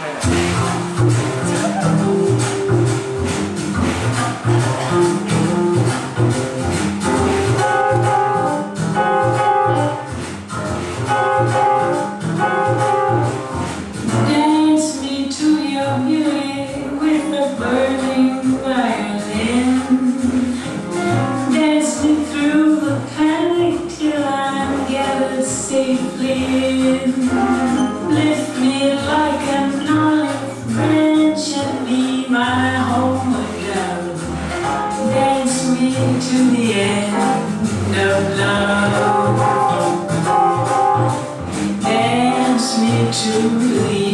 Safely lift me like an olive branch and leave my home again. Dance me to the end of love. Dance me to the